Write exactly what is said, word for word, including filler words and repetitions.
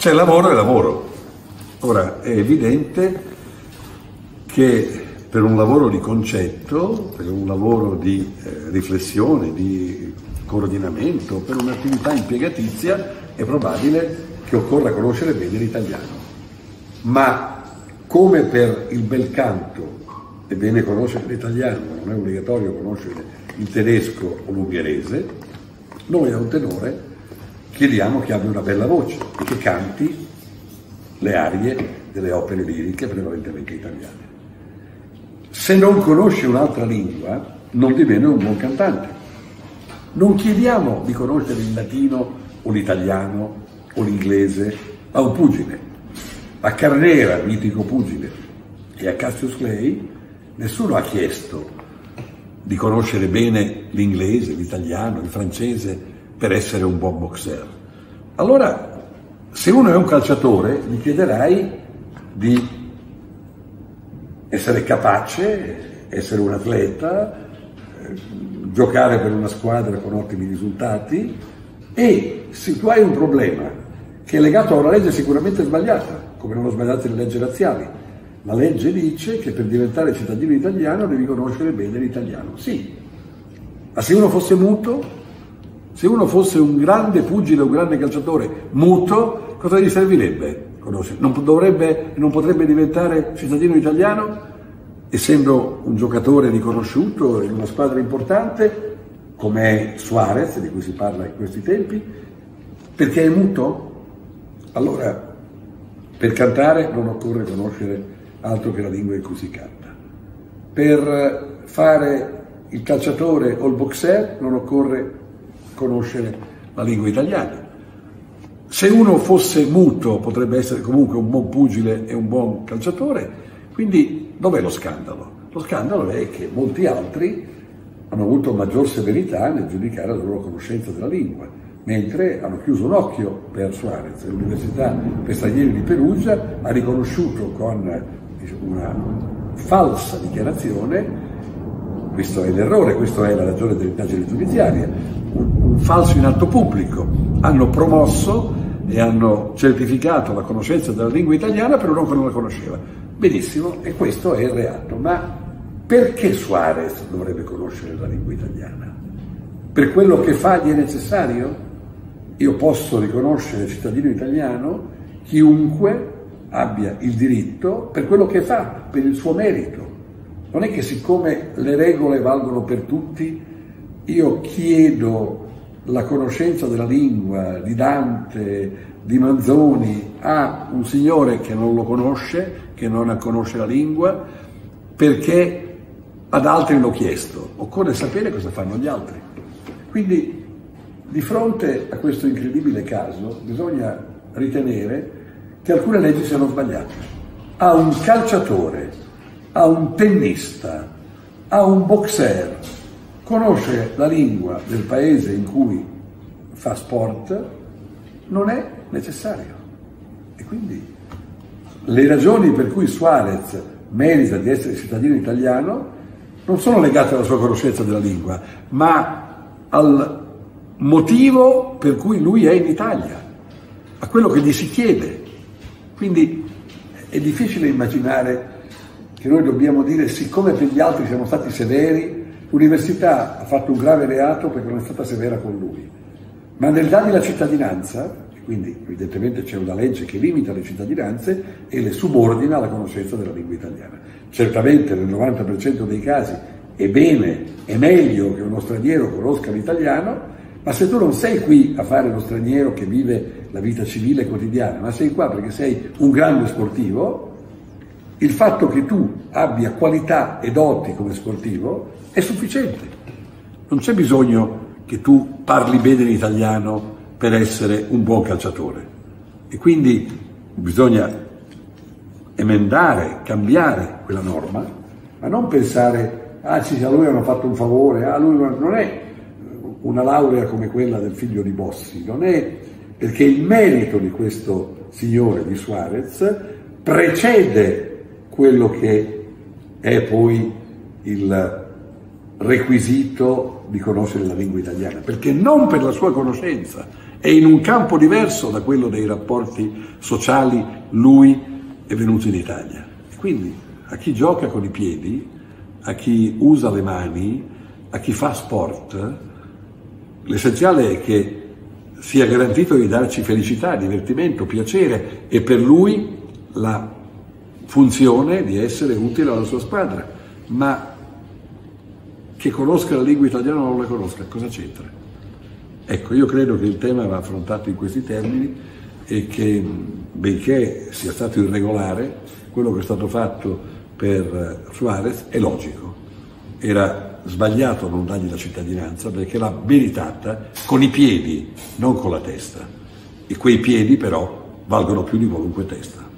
C'è lavoro e lavoro. Ora, è evidente che per un lavoro di concetto, per un lavoro di eh, riflessione, di coordinamento, per un'attività impiegatizia, è probabile che occorra conoscere bene l'italiano. Ma come per il bel canto è bene conoscere l'italiano, non è obbligatorio conoscere il tedesco o l'ungherese, noi a un tenore chiediamo che abbia una bella voce e che canti le arie delle opere liriche prevalentemente italiane. Se non conosce un'altra lingua, non di meno è un buon cantante. Non chiediamo di conoscere il latino o l'italiano o l'inglese a un pugile. A Carnera, mitico pugile, e a Cassius Clay, nessuno ha chiesto di conoscere bene l'inglese, l'italiano, il francese per essere un buon boxer. Allora, se uno è un calciatore, gli chiederai di essere capace, essere un atleta, eh, giocare per una squadra con ottimi risultati, e se tu hai un problema che è legato a una legge sicuramente sbagliata, come non ho sbagliato le leggi razziali, la legge dice che per diventare cittadino italiano devi conoscere bene l'italiano. Sì, ma se uno fosse muto, se uno fosse un grande pugile, un grande calciatore muto, cosa gli servirebbe? Non dovrebbe, non potrebbe diventare cittadino italiano, essendo un giocatore riconosciuto in una squadra importante, come è Suarez, di cui si parla in questi tempi, perché è muto? Allora, per cantare non occorre conoscere altro che la lingua in cui si canta. Per fare il calciatore o il boxer non occorre conoscere la lingua italiana. Se uno fosse muto potrebbe essere comunque un buon pugile e un buon calciatore, quindi dov'è lo scandalo? Lo scandalo è che molti altri hanno avuto maggior severità nel giudicare la loro conoscenza della lingua, mentre hanno chiuso un occhio per Suarez. L'Università per Stranieri di Perugia ha riconosciuto con una falsa dichiarazione, questo è l'errore, questa è la ragione dell'indagine giudiziaria, un, un falso in atto pubblico, hanno promosso e hanno certificato la conoscenza della lingua italiana per uno che non la conosceva. Benissimo, e questo è il reato, ma perché Suarez dovrebbe conoscere la lingua italiana? Per quello che fa gli è necessario? Io posso riconoscere cittadino italiano chiunque abbia il diritto per quello che fa, per il suo merito. Non è che siccome le regole valgono per tutti, io chiedo la conoscenza della lingua di Dante, di Manzoni a un signore che non lo conosce, che non conosce la lingua, perché ad altri l'ho chiesto. Occorre sapere cosa fanno gli altri. Quindi, di fronte a questo incredibile caso, bisogna ritenere che alcune leggi siano sbagliate. A un calciatore, a un tennista, a un boxer, conosce la lingua del paese in cui fa sport non è necessario. E quindi le ragioni per cui Suarez merita di essere cittadino italiano non sono legate alla sua conoscenza della lingua, ma al motivo per cui lui è in Italia, a quello che gli si chiede. Quindi è difficile immaginare che noi dobbiamo dire, siccome per gli altri siamo stati severi, l'università ha fatto un grave reato perché non è stata severa con lui. Ma nel dargli la cittadinanza, quindi evidentemente c'è una legge che limita le cittadinanze e le subordina alla conoscenza della lingua italiana. Certamente nel novanta per cento dei casi è bene, è meglio che uno straniero conosca l'italiano, ma se tu non sei qui a fare lo straniero che vive la vita civile quotidiana, ma sei qua perché sei un grande sportivo, il fatto che tu abbia qualità e doti come sportivo è sufficiente. Non c'è bisogno che tu parli bene l'italiano per essere un buon calciatore. E quindi bisogna emendare, cambiare quella norma, ma non pensare, ah sì, a lui hanno fatto un favore, ah, lui non è una laurea come quella del figlio di Bossi, non è perché il merito di questo signore, di Suarez, precede quello che è poi il requisito di conoscere la lingua italiana, perché non per la sua conoscenza è in un campo diverso da quello dei rapporti sociali, lui è venuto in Italia. E quindi a chi gioca con i piedi, a chi usa le mani, a chi fa sport, l'essenziale è che sia garantito di darci felicità, divertimento, piacere e per lui la funzione di essere utile alla sua squadra. Ma che conosca la lingua italiana o non la conosca, cosa c'entra? Ecco, io credo che il tema va affrontato in questi termini e che, benché sia stato irregolare, quello che è stato fatto per Suarez è logico. Era sbagliato non dargli la cittadinanza perché l'ha meritata con i piedi, non con la testa. E quei piedi però valgono più di qualunque testa.